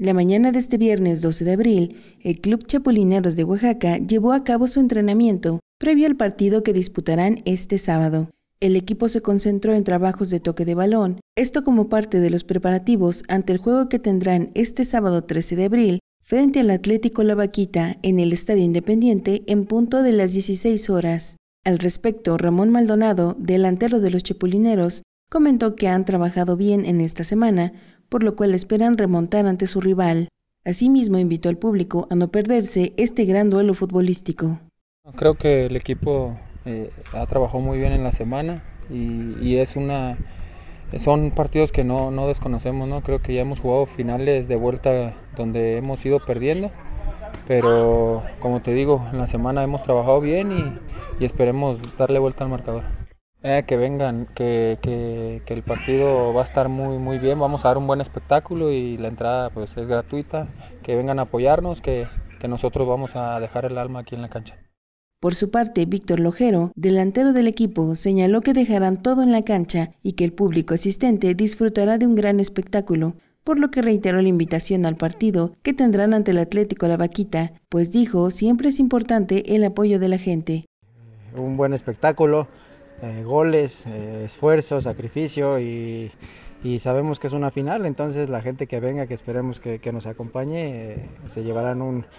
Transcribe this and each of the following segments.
La mañana de este viernes 12 de abril, el Club Chapulineros de Oaxaca llevó a cabo su entrenamiento previo al partido que disputarán este sábado. El equipo se concentró en trabajos de toque de balón, esto como parte de los preparativos ante el juego que tendrán este sábado 13 de abril frente al Atlético La Vaquita en el Estadio Independiente en punto de las 16 horas. Al respecto, Ramón Maldonado, delantero de los Chapulineros, comentó que han trabajado bien en esta semana, por lo cual esperan remontar ante su rival. Asimismo, invitó al público a no perderse este gran duelo futbolístico. Creo que el equipo ha trabajado muy bien en la semana y son partidos que no desconocemos, ¿no? Creo que ya hemos jugado finales de vuelta donde hemos ido perdiendo, pero como te digo, en la semana hemos trabajado bien y esperemos darle vuelta al marcador. Que vengan, que el partido va a estar muy bien, vamos a dar un buen espectáculo y la entrada pues es gratuita, que vengan a apoyarnos, que nosotros vamos a dejar el alma aquí en la cancha. Por su parte, Víctor Lojero, delantero del equipo, señaló que dejarán todo en la cancha y que el público asistente disfrutará de un gran espectáculo, por lo que reiteró la invitación al partido que tendrán ante el Atlético La Vaquita, pues dijo siempre es importante el apoyo de la gente. Un buen espectáculo, goles, esfuerzo, sacrificio y sabemos que es una final, entonces la gente que venga, que esperemos que nos acompañe, se llevarán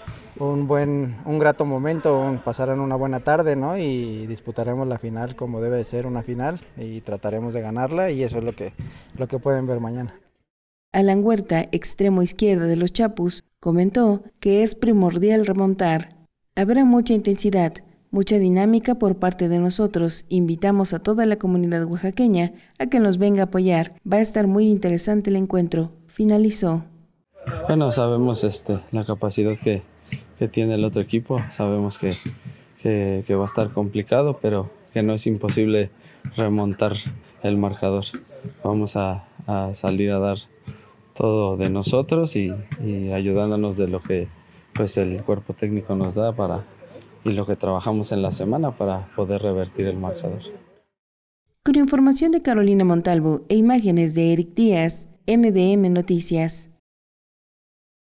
un grato momento, pasarán una buena tarde, ¿no? Y disputaremos la final como debe de ser una final y trataremos de ganarla y eso es lo que pueden ver mañana. Alan Huerta, extremo izquierda de los Chapus, comentó que es primordial remontar. Habrá mucha intensidad, mucha dinámica por parte de nosotros. Invitamos a toda la comunidad oaxaqueña a que nos venga a apoyar. Va a estar muy interesante el encuentro. Finalizó. Bueno, sabemos la capacidad que tiene el otro equipo. Sabemos que va a estar complicado, pero que no es imposible remontar el marcador. Vamos a salir a dar todo de nosotros y ayudándonos de lo que pues el cuerpo técnico nos da y lo que trabajamos en la semana para poder revertir el marcador. Con información de Carolina Montalvo e imágenes de Eric Díaz, MBM Noticias.